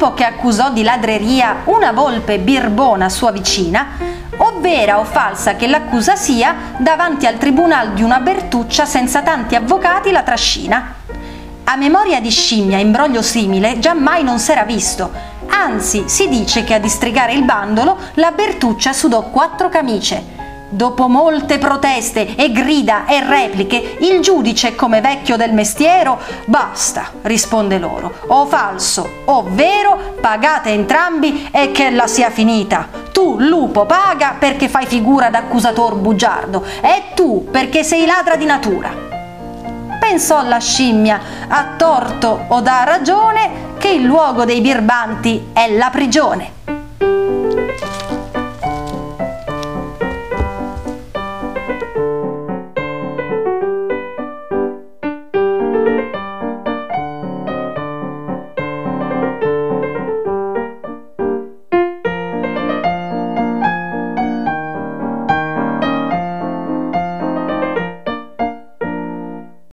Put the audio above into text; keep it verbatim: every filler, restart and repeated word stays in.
lupo che accusò di ladreria una volpe birbona sua vicina, o vera o falsa che l'accusa sia, davanti al tribunal di una Bertuccia senza tanti avvocati la trascina. A memoria di scimmia imbroglio simile giammai non s'era visto, anzi si dice che a distrigare il bandolo la Bertuccia sudò quattro camicie. Dopo molte proteste e grida e repliche, il giudice, come vecchio del mestiero: «Basta», risponde loro, «o falso o vero, pagate entrambi e che la sia finita. Tu, lupo, paga perché fai figura d'accusator bugiardo, e tu perché sei ladra di natura». Pensò la scimmia, a torto o da ragione, che il luogo dei birbanti è la prigione.